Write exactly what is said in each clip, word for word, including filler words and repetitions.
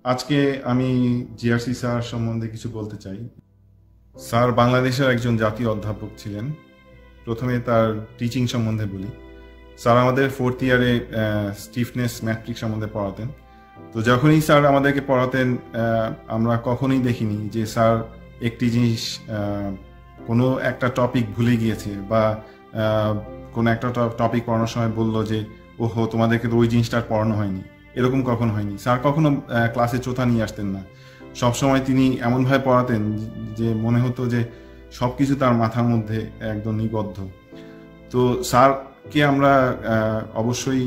আজকে আমি GRC sir সম্বন্ধে কিছু বলতে চাই। স্যার বাংলাদেশের একজন জাতীয় অধ্যাপক ছিলেন। প্রথমে তার টিচিং সম্বন্ধে বলি। স্যার আমাদের ফোর্থ ইয়ারে স্টিফনেস ম্যাট্রিক সম্বন্ধে পড়াতেন। তো যখনই স্যার আমাদেরকে পড়াতেন, আমরা কখনোই দেখিনি যে স্যার একটি জিনিস, কোনো একটা টপিক ভুলে গিয়েছে বা কোনো একটা টপিক পড়ানোর সময় বললো যে ওহো, তোমাদেরকে তো ওই জিনিসটা আর পড়ানো হয়নি। এরকম কখনো হয়নি। স্যার কখনো ক্লাসে চোথা নিয়ে আসতেন না। সবসময় তিনি এমনভাবে পড়াতেন যে মনে হতো যে সব কিছু তার মাথার মধ্যে একদম নিবদ্ধ। তো স্যারকে আমরা অবশ্যই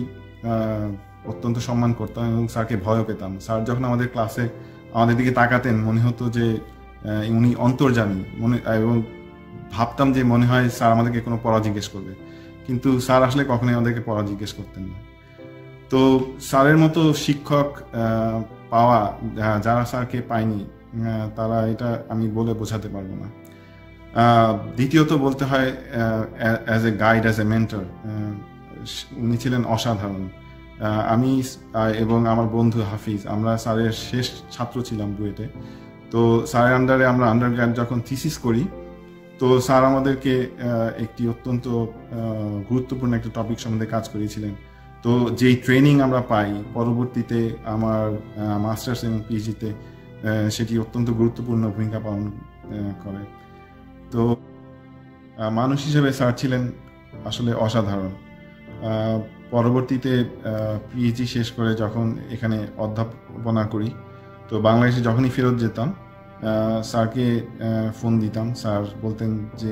অত্যন্ত সম্মান করতাম এবং স্যারকে ভয়ও পেতাম। স্যার যখন আমাদের ক্লাসে আমাদের দিকে তাকাতেন, মনে হতো যে উনি অন্তর্যামী মনে, এবং ভাবতাম যে মনে হয় স্যার আমাদেরকে কোনো পড়া জিজ্ঞেস করবে, কিন্তু স্যার আসলে কখনোই আমাদেরকে পড়া জিজ্ঞেস করতেন না। তো স্যারের মতো শিক্ষক পাওয়া, যারা স্যারকে পায়নি তারা এটা আমি বলে বোঝাতে পারবো না। দ্বিতীয়ত বলতে হয় as a guide, as a mentor উনি ছিলেন অসাধারণ। আমি এবং আমার বন্ধু হাফিজ, আমরা স্যারের শেষ ছাত্র ছিলাম বুয়েটে। তো স্যারের আন্ডারে আমরা আন্ডারগ্র্যাড যখন থিসিস করি, তো স্যার আমাদেরকে একটি অত্যন্ত গুরুত্বপূর্ণ একটা টপিক সম্বন্ধে কাজ করিয়েছিলেন। তো যেই ট্রেনিং আমরা পাই পরবর্তীতে আমার মাস্টার্স এবং পিএইচডিতে, সেটি অত্যন্ত গুরুত্বপূর্ণ ভূমিকা পালন করে। তো মানুষ হিসেবে স্যার ছিলেন আসলে অসাধারণ। পরবর্তীতে পিএইচডি শেষ করে যখন এখানে অধ্যাপনা করি, তো বাংলাদেশে যখনই ফেরত যেতাম স্যারকে ফোন দিতাম। স্যার বলতেন যে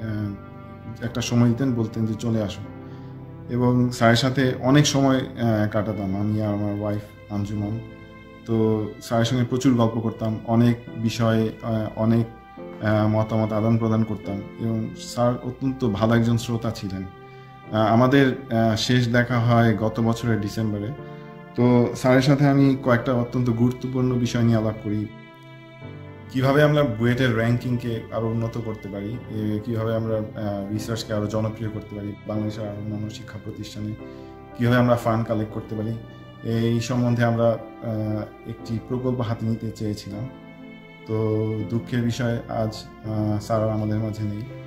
একটা সময় দিতেন, বলতেন যে চলে আসো, এবং স্যারের সাথে অনেক সময় কাটাতাম আমি আর আমার ওয়াইফ আঞ্জুমান। তো স্যারের সঙ্গে প্রচুর গল্প করতাম, অনেক বিষয়ে অনেক মতামত আদান প্রদান করতাম, এবং স্যার অত্যন্ত ভালো একজন শ্রোতা ছিলেন। আমাদের শেষ দেখা হয় গত বছরের ডিসেম্বরে। তো স্যারের সাথে আমি কয়েকটা অত্যন্ত গুরুত্বপূর্ণ বিষয় নিয়ে আলাপ করি। কিভাবে আমরা বুয়েটের র্যাঙ্কিংকে আরও উন্নত করতে পারি, কিভাবে আমরা রিসার্চকে আরও জনপ্রিয় করতে পারি বাংলাদেশের আর অন্যান্য শিক্ষা প্রতিষ্ঠানে, কিভাবে আমরা ফান্ড কালেক্ট করতে পারি, এই সম্বন্ধে আমরা একটি প্রকল্প হাতে নিতে চেয়েছিলাম। তো দুঃখের বিষয় আজ স্যার আমাদের মাঝে নেই।